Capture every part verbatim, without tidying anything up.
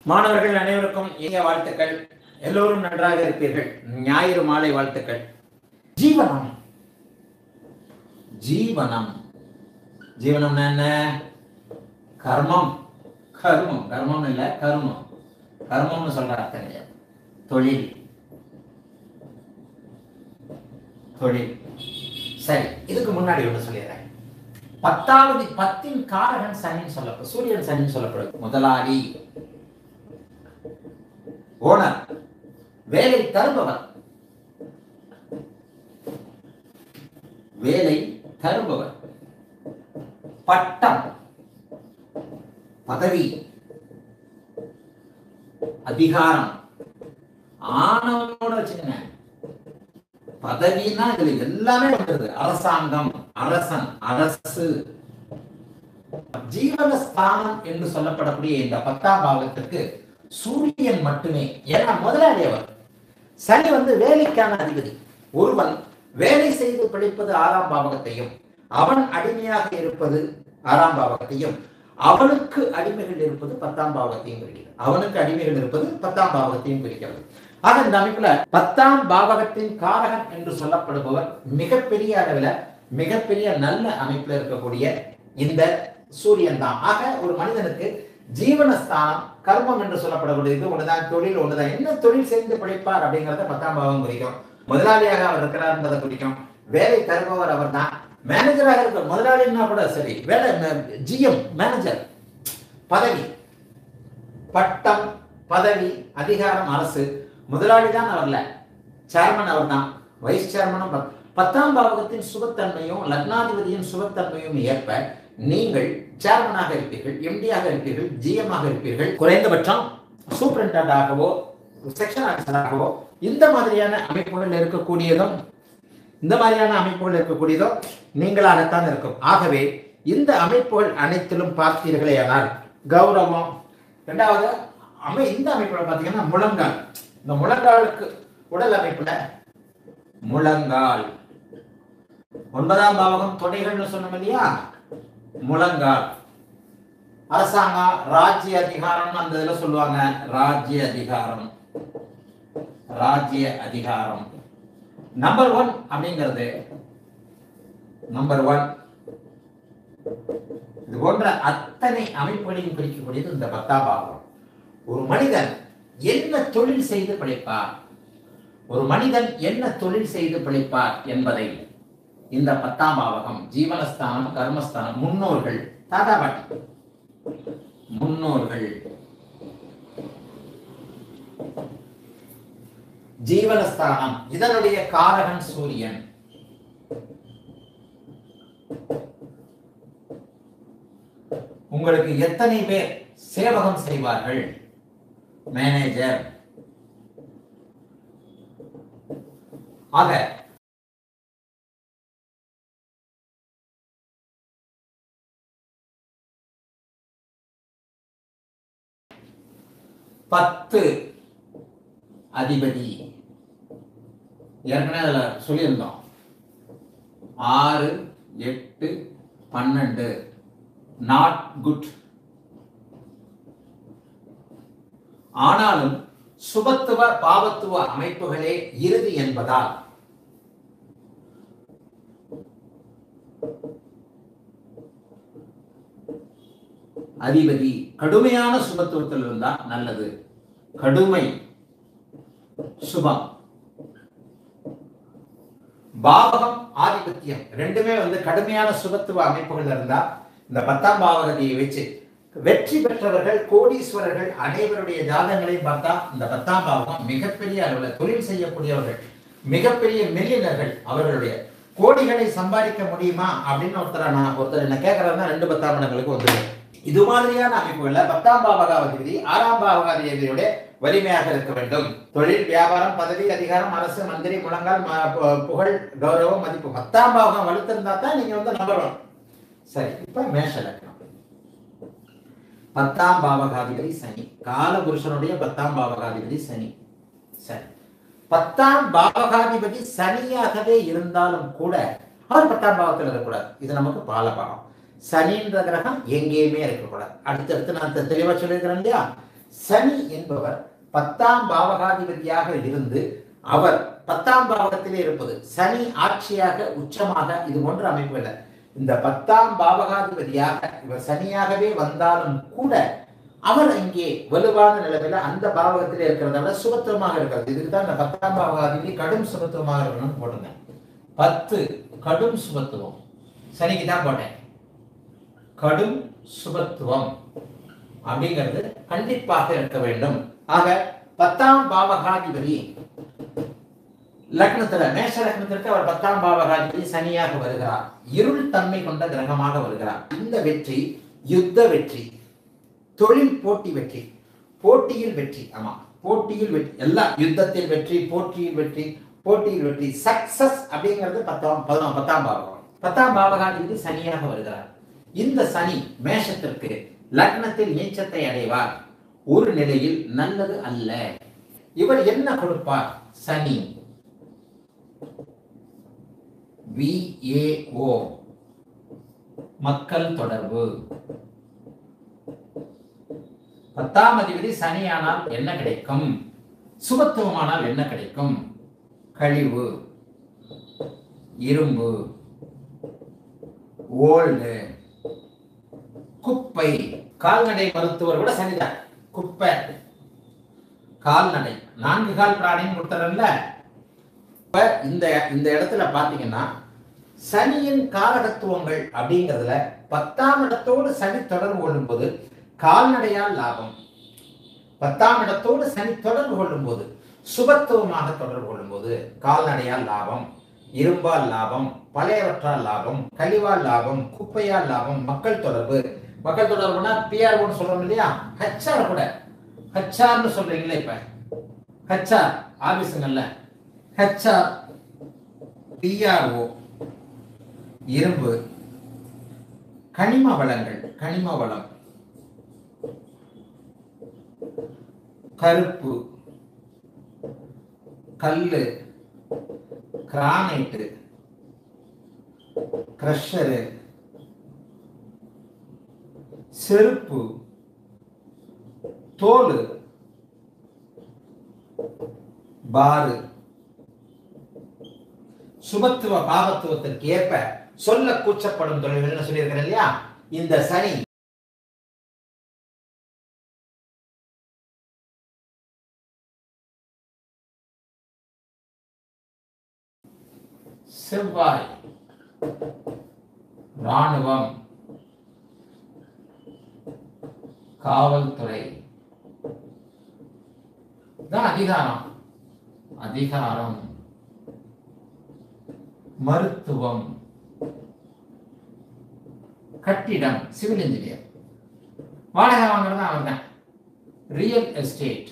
மாணவர்கள் அனைவருக்கும் இனிய வாழ்த்துக்கள். எல்லோரும் நன்றாக இருப்பீர்கள். ஞாயிறு மாலை வாழ்த்துக்கள். ஜீவனம் ஜீவனம் ஜீவனம் என்ன? கர்மம். கர்மம் கர்மம் இல்ல, கர்மம். கர்மம்னு சொல்ற அர்த்தம் கிடையாது. தொழில் தொழில் சரி. இதுக்கு முன்னாடி ஒன்று சொல்லிடுறேன். பத்தாவது பத்தின் காரகன் சனின்னு சொல்லப்படும். சூரியன் சனின்னு சொல்லப்படும். முதலாளி, ஓனர், வேலை தருபவர், வேலை தருபவர், பட்டம், பதவி, அதிகாரம். ஆணவனோட வச்சுக்கங்க. பதவின்னா இதுல எல்லாமே வந்துருது. அரசாங்கம், அரசன், அரசு. ஜீவனஸ்தானம் என்று சொல்லப்படக்கூடிய இந்த பத்தாம் பாவத்திற்கு சூரியன் மட்டுமே. ஏன்னா முதலாளி அவர். சனி வந்து வேலைக்கான அதிபதி. ஒருவன் வேலை செய்து பிழைப்பது ஆறாம் பாவகத்தையும், அவன் அடிமையாக இருப்பது ஆறாம் பாவகத்தையும், அவனுக்கு அடிமைகள் இருப்பது பத்தாம் பாவகத்தையும் குறிக்கிறது. அவனுக்கு அடிமைகள் இருப்பது பத்தாம் பாவகத்தையும் குறிக்கிறது. ஆக இந்த அமைப்புல பத்தாம் பாவகத்தின் காரகன் என்று சொல்லப்படுபவர் மிகப்பெரிய அளவில் மிகப்பெரிய நல்ல அமைப்புல இருக்கக்கூடிய இந்த சூரியன் தான். ஆக ஒரு மனிதனுக்கு ஜீவனஸ்தானம், கர்மம் என்று சொல்லப்படக்கூடியது ஒண்ணுதான். தொழில் ஒண்ணுதான். என்ன தொழில் செய்து பிழைப்பார் அப்படிங்கறத பத்தாம் பாவம் குறிக்கும். முதலாளியாக அவர் இருக்கிறார் என்பதை குறிக்கும். வேலை தருபவர் அவர் தான். மேனேஜராக இருக்க முதலாளின்னா கூட சரி. வேலை ஜிஎம், மேனேஜர், பதவி, பட்டம், பதவி, அதிகாரம், அரசு. முதலாளி தான் அவர்ல, சேர்மன் அவர் தான், வைஸ் சேர்மனும். பத்தாம் பாவகத்தின் சுபத்தன்மையும் லக்னாதிபதியின் சுபத்தன்மையும் ஏற்ப நீங்கள் சேர்மனாக இருப்பீர்கள், எம்டியாக இருப்பீர்கள், ஜிஎம் ஆக இருப்பீர்கள். குறைந்தபட்சம் சூப்பரிண்டென்டாகவோ செக்ஷன் ஆஃபீஸராகவோ இந்த மாதிரியான அமைப்புகள் இருக்கக்கூடியதும் இந்த மாதிரியான அமைப்புகள் இருக்கக்கூடியதும் நீங்களாகத்தான் இருக்கும். ஆகவே இந்த அமைப்புகள் அனைத்திலும் பார்த்தீர்களே ஆனால் கௌரவம். இரண்டாவது அமை இந்த அமைப்புல பார்த்தீங்கன்னா முழங்கால். இந்த முழங்காலுக்கு உடல் அமைப்புல முழங்கால். ஒன்பதாம் பாவகம் தொடைகள்னு சொன்னோம் இல்லையா? முழங்கால். அரசாங்கம், ராஜ்ய அதிகாரம் அந்த இதுல சொல்லுவாங்க. ராஜ்ய அதிகாரம், ராஜ்ய அதிகாரம் நம்பர் ஒன் அப்படிங்கிறது நம்பர் ஒன். இது போன்ற அத்தனை அமைப்புகளையும் குறிக்கக்கூடியது இந்த பத்தாம் பாவம். ஒரு மனிதன் என்ன தொழில் செய்து பிழைப்பார், ஒரு மனிதன் என்ன தொழில் செய்து பிழைப்பார் என்பதை இந்த பத்தாம் பாவகம், ஜீவனஸ்தானம், கர்மஸ்தானம், முன்னோர்கள், தாத்தா பாட்டி, முன்னோர்கள், ஜீவனஸ்தானம், இதனுடைய காரகன் சூரியன். உங்களுக்கு எத்தனை பேர் சேவகம் செய்வார்கள்? மேனேஜர். ஆக பத்து அதிபதி ஏற்கனவே அதுல சொல்லியிருந்தோம். ஆறு, எட்டு, பன்னெண்டு நாட் குட். ஆனாலும் சுபத்துவ பாவத்துவ அமைப்புகளே இறுதி என்பதால் அதிபதி கடுமையான சுபத்துவத்தில் இருந்தா நல்லது. கடுமை சுபம், பாவகம், ஆதிபத்தியம் ரெண்டுமே வந்து கடுமையான சுபத்துவ அமைப்புகள் இருந்தா இந்த பத்தாம் பாவகத்தை வச்சு வெற்றி பெற்றவர்கள், கோடீஸ்வரர்கள் அனைவருடைய ஜாதகங்களையும் பார்த்தா இந்த பத்தாம் பாவகம் மிகப்பெரிய அளவில் தொழில் செய்யக்கூடியவர்கள், மிகப்பெரிய மில்லியனர்கள், அவர்களுடைய கோடிகளை சம்பாதிக்க முடியுமா அப்படின்னு ஒருத்தர் நான் ஒருத்தர் என்ன கேட்கறதுனா ரெண்டு பத்தாம் இடங்களுக்கு வந்துடும். இது மாதிரியான அமைப்புகள்ல பத்தாம் பாவகாதிபதி ஆறாம் பாவகாதிபதியுடைய வலிமையாக இருக்க வேண்டும். தொழில், வியாபாரம், பதவி, அதிகாரம், அரசு, மந்திரி, முழங்கால், புகழ், கௌரவம், மதிப்பு. பத்தாம் பாவகம் வலுத்திருந்தா தான் நீங்க வந்து நம்பரும். சரி, இப்ப மேஷ லக்னம். பத்தாம் பாவகாதிபதி சனி. கால புருஷனுடைய பத்தாம் பாவகாதிபதி சனி. சரி, பத்தாம் பாவகாதிபதி சனியாகவே இருந்தாலும் கூட அவர் பத்தாம் பாவத்தில் இருக்கக்கூடாது. இது நமக்கு பாலபாவம். சனின்ற கிரகம் எங்கேயுமே இருக்கக்கூடாது. அடுத்தடுத்து நான் தெளிவா சொல்லியிருக்கிறேன் இல்லையா? சனி என்பவர் பத்தாம் பாவகாதிபதியாக இருந்து அவர் பத்தாம் பாவகத்திலே இருப்பது, சனி ஆட்சியாக உச்சமாக இது போன்ற அமைப்பு இல்லை. இந்த பத்தாம் பாவகாதிபதியாக இவர் சனியாகவே வந்தாலும் கூட அவர் இங்கே வலுவான நிலைமையில அந்த பாவகத்திலே இருக்கிறதால சுபத்துவமாக இருக்கிறது. இதுக்கு தான் இந்த பத்தாம் பாவகாதிபதி கடும் சுபத்துவமாக இருக்கணும்னு போட்டுங்க. பத்து கடும் சுபத்துவம், சனிக்கு தான் போட்டேன். கடும் சுபத்துவம் அப்படிங்கிறது கண்டிப்பாக இருக்க வேண்டும். ஆக பத்தாம் பாவகாதிபதி லக்னத்துல, மேஷ லக்னத்திற்கு அவர் பத்தாம் பாவகாதிபதி சனியாக வருகிறார். இருள் தன்மை கொண்ட கிரகமாக வருகிறார். இந்த வெற்றி யுத்த வெற்றி, தொழில் போட்டி வெற்றி, போட்டியில் வெற்றி. ஆமா, போட்டியில் வெற்றி, எல்லாம் யுத்தத்தில் வெற்றி, போட்டியில் வெற்றி, போட்டியில் வெற்றி, சக்சஸ் அப்படிங்கிறது பத்தாம் பத்தாம் பாவகம். பத்தாம் பாவகாதிபதி சனியாக வருகிறார். இந்த சனி மேஷத்திற்கு லக்னத்தில் நீச்சத்தை அடைவார். ஒரு நிலையில் நல்லது அல்ல. இவர் என்ன கொடுப்பார்? சனி வி ஏ ஓ, மக்கள் தொடர்பு. பத்தாம் அதிபதி சனியானால் என்ன கிடைக்கும்? சுபத்துவமானால் என்ன கிடைக்கும்? கழிவு, இரும்பு, ஓல்டு, குப்பை. கால்நடை மருத்துவர் கூட சனிதான். குப்பை, கால்நடை, நான்கு கால் பிராணின்னு கொடுத்தாரல்ல. இப்ப இந்த இந்த இடத்துல பாத்தீங்கன்னா சனியின் காரகத்துவங்கள் அப்படிங்கிறதுல பத்தாம் இடத்தோடு சனி தொடர்பு கொள்ளும் போது கால்நடையால் லாபம். பத்தாம் இடத்தோடு சனி தொடர்பு கொள்ளும் போது, சுபத்துவமாக தொடர்பு கொள்ளும் போது கால்நடையால் லாபம், இரும்பால் லாபம், பழையவற்றால் லாபம், கழிவால் லாபம், குப்பையால் லாபம், மக்கள் தொடர்பு. மக்கள் தொடர்புனா பிஆர் ஒன்று சொல்றோம் இல்லையா, ஹச்ஆர் கூட ஹச்ஆர்னு சொல்றீங்களே. இப்ப ஹச்ஆர் ஆபீஸுங்கள்ல ஹச்ஆர், பிஆர்ஓ, இரும்பு, கனிம வளங்கள், கனிம வளம், கருப்பு, கல்லு, கிரானைட்டு, கிரஷரு, செருப்பு, தோல், பாரு. சுபத்துவ பாவத்துவத்திற்கு ஏற்ப சொல்ல கூச்சப்படும் தொழில்கள் சொல்லியிருக்கிறேன் இல்லையா. இந்த சனி செவ்வாய் ராணுவம், காவல்துறை தான் அதிகாரம். அதிகாரம், மருத்துவம், கட்டிடம், சிவில் இன்ஜினியர், வாடகை வாங்குறது அவர் தான். ரியல் எஸ்டேட்,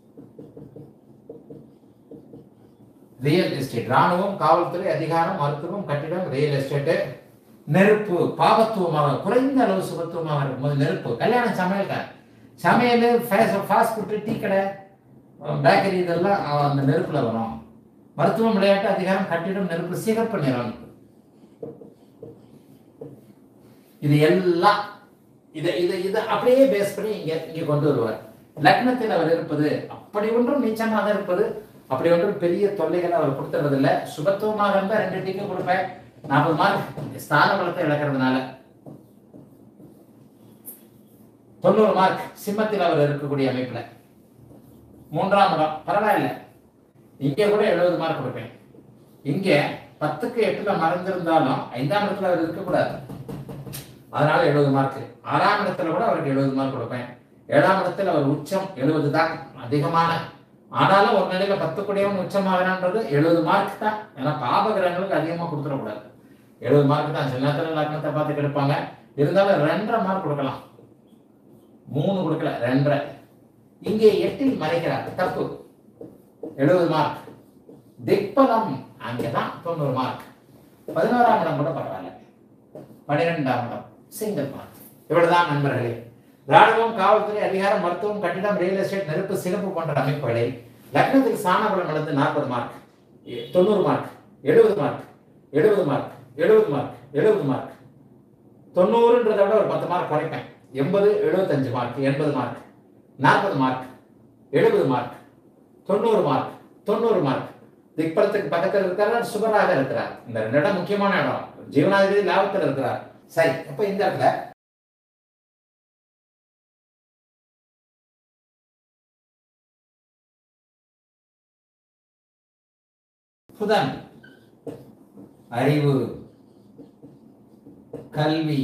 ரியல் எஸ்டேட், ராணுவம், காவல்துறை, அதிகாரம், மருத்துவம், கட்டிடம், ரியல் எஸ்டேட். நெருப்பு பாவத்துவமாக, குறைந்த அளவு சுபத்துவமாக இருக்கும்போது நெருப்பு. கல்யாணம், சமையல், சமையல், ஃபாஸ்ட் ஃபுட், டீ கடை, பேக்கரி, இதெல்லாம் அந்த நெருப்புல வரும். மருத்துவம், விளையாட்டு, அதிகாரம், கட்டிடம், நெருப்பு, சிகப்பு நிறம். இது எல்லாம் இதை இதை இதை அப்படியே பேஸ் பண்ணி இங்க இங்க கொண்டு வருவார். லக்னத்தில் அவர் இருப்பது அப்படி ஒன்றும் நீச்சமாக இருப்பது, அப்படி ஒன்றும் பெரிய தொல்லைகளை அவர் கொடுத்துறதில்லை. சுபத்துவமாக இருந்தால் ரெண்டு டிக்கு கொடுப்பேன். நாற்பது மார்க் ஸ்தான பலத்தை இழக்கிறதுனால தொண்ணூறு மார்க் சிம்மத்தில் அவர் இருக்கக்கூடிய அமைப்புல. மூன்றாம் இடம் பரவாயில்ல, இங்கே கூட எழுபது மார்க் கொடுப்பேன். இங்க பத்துக்கு எட்டுல மறைந்திருந்தாலும் ஐந்தாம் இடத்துல அவர் இருக்கக்கூடாது, அதனால எழுபது மார்க். ஆறாம் இடத்துல கூட அவருக்கு எழுபது மார்க் கொடுப்பேன். ஏழாம் இடத்துல அவர் உச்சம் எழுபது தான் அதிகமான, ஆனாலும் ஒரு நிலையில பத்து கூடியவன் உச்சமாகறான்றது எழுபது மார்க் தான். ஏன்னா பாப கிரகங்களுக்கு அதிகமா கொடுத்துடக்கூடாது, எழுபது மார்க் தான். சில நேரத்துல லக்னத்தை பார்த்து கெடுப்பாங்க, இருந்தாலும் ரெண்டரை மார்க் கொடுக்கலாம், மூணு கொடுக்கல ரெண்டரை. இங்கே எட்டில் மறைக்கிறார், தப்பு, எழுபது மார்க். திக்பலம் அங்கேதான் தொண்ணூறு மார்க். பதினோராம் இடம் கூட பரவாயில்ல, பனிரெண்டாம் இடம் சிங்கிள் மார்க். இவ்வளவுதான் நண்பர்களே. ராணுவம், காவல்துறை, அதிகாரம், மருத்துவம், கட்டிடம், ரியல் எஸ்டேட், நெருப்பு, சிறப்பு போன்ற அமைப்புகளை லக்னத்துக்கு சாணபலம் நடந்து நாற்பது மார்க், தொண்ணூறு மார்க், எழுபது மார்க், எழுபது மார்க், எழுபது மார்க், எழுபது மார்க், தொண்ணூறுன்றதை விட ஒரு பத்து மார்க் குறைப்பேன். எண்பது, எழுபத்தஞ்சு மார்க், எண்பது மார்க், நாற்பது மார்க், எழுபது மார்க், தொண்ணூறு மார்க், தொண்ணூறு மார்க். திக்பலத்துக்கு பக்கத்தில் இருக்கிறார், சுபராக இருக்கிறார். இந்த ரெண்டு இடம் முக்கியமான இடம். ஜீவனாதிபதி லாபத்தில் இருக்கிறார். சரி, அப்ப இந்த இடத்துல புதன் அறிவு, கல்வி,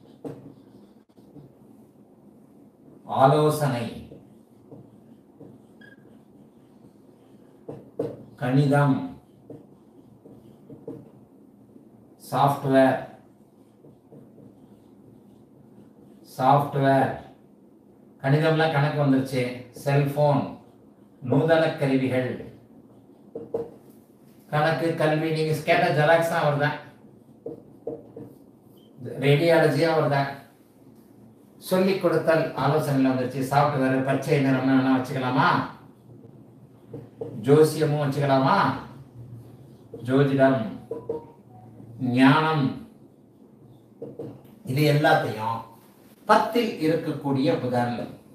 ஆலோசனை, கணிதம், சாஃப்ட்வேர் சாஃப்ட்வேர் கணிதம்லாம் கணக்கு வந்துருச்சு. செல்போன், நூதன கருவிகள், கணக்கு, கல்வி. நீங்க கேட்ட ஜெராக்ஸ் தான் வருதான், ரேடியாலஜியா வருதான். சொல்லிக் கொடுத்தல் ஆலோசனையில் வந்துருச்சு. சாஃப்ட்வேர், பச்சை நிறம் வேணா வச்சுக்கலாமா, ஜோசியமும் வச்சுக்கலாமா, ஜோதிடம், ஞானம். இது எல்லாத்தையும் பத்தில் இருக்கக்கூடிய புதன்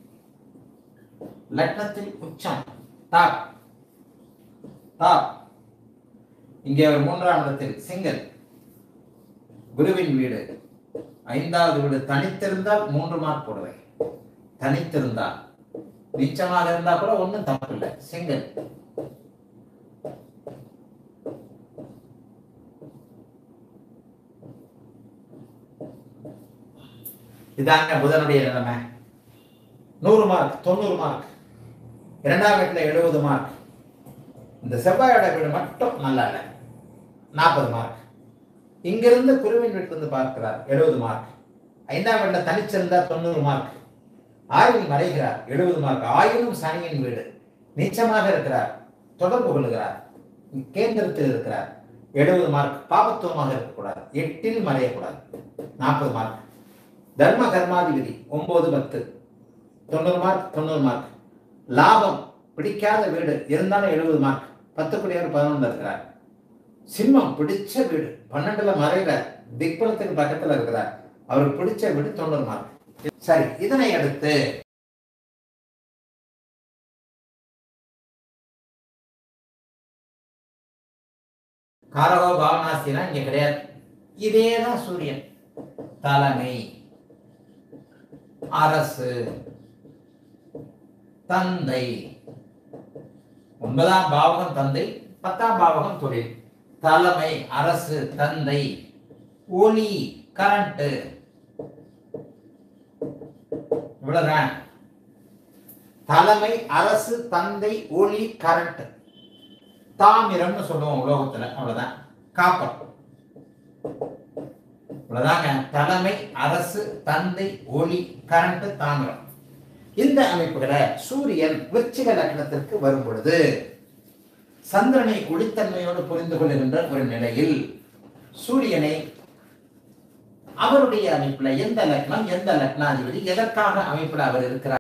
லக்னத்தில் உச்சம் டாப் டாப். இங்கே ஒரு மூன்றாம் இடத்தில் சிங்கல், குருவின் வீடு, ஐந்தாவது வீடு. தனித்திருந்தால் மூன்று மார்க் போடுவேன். தனித்திருந்தால், நீச்சமாக இருந்தா கூட ஒன்றும் தப்பு இல்லை. சிங்கல், இதாங்க புதனுடைய நிலைமை. நூறு மார்க், தொண்ணூறு மார்க். இரண்டாம் வீட்டுல எழுபது மார்க். இந்த செவ்வாயோட வீடு மட்டும் நல்லா இல்லை, நாற்பது மார்க். இங்கிருந்து குருவின் வீட்டிலிருந்து பார்க்கிறார், எழுபது மார்க். ஐந்தாம் வீட்டுல தனிச்சிருந்தார், தொண்ணூறு மார்க். ஆய்வில் மறைகிறார், எழுபது மார்க். ஆயினும் சனியின் வீடு, நீச்சமாக இருக்கிறார், தொடர்பு கொள்கிறார், கேந்திரத்தில் இருக்கிறார், எழுபது மார்க். பாபத்துவமாக இருக்கக்கூடாது, எட்டில் மறையக்கூடாது, நாற்பது மார்க். தர்ம கர்மாதிபதி ஒன்பது பத்து, தொண்ணூறு மார்க், தொண்ணூறு மார்க். லாபம், பிடிக்காத வீடு இருந்தாலும் எழுபது மார்க். பத்து குடியார் பதினொன்று இருக்கிறார். சிம்மம், பிடிச்ச வீடு, பன்னெண்டுல மறைகிற, திக்பலத்துக்கு பக்கத்துல இருக்கிறார், அவருக்கு பிடிச்ச வீடு, தொண்ணூறு மார்க். சரி, இதனை அடுத்து காரகோ பாவனாஸ்தினா இங்க கிடையாது. இதேதான் சூரியன். தலைமை, அரசு, தந்தை. ஒன்பதாம் பாவகம் தந்தை, பத்தாம் பாவகம் தொழில். தலைமை, அரசு, தந்தை, ஒளி, கரண்ட். இவ்வளவுதான். தலைமை, அரசு, தந்தை, ஒளி, கரண்ட். தாமிரம்னு சொல்லுவோம் உலோகத்துல, அவ்வளவுதான். காப்பர். இவ்வளவுதாங்க. தலைமை, அரசு, தந்தை, ஒளி, கரண்ட், தாமிரம். இந்த அமைப்புகளை சூரியன் விருச்சிக லக்னத்திற்கு வரும் பொழுது சந்திரனை ஒளித்தன்மையோடு புரிந்து கொள்கின்ற ஒரு நிலையில் சூரியனை அவருடைய அமைப்புல எந்த லக்னம், எந்த லக்னாதிபதி, எதற்காக அமைப்புல அவர் இருக்கிறார்